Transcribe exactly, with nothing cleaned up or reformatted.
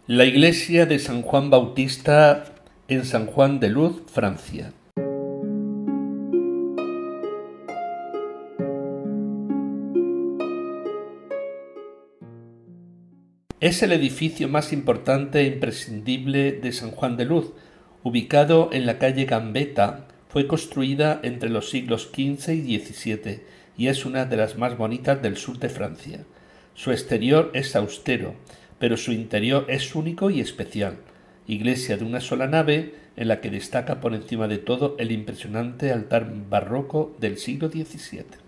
La iglesia de San Juan Bautista en San Juan de Luz, Francia. Es el edificio más importante e imprescindible de San Juan de Luz, ubicado en la calle Gambetta. Fue construida entre los siglos quince y diecisiete y es una de las más bonitas del sur de Francia. Su exterior es austero, pero su interior es único y especial. Iglesia de una sola nave en la que destaca por encima de todo el impresionante altar barroco del siglo diecisiete.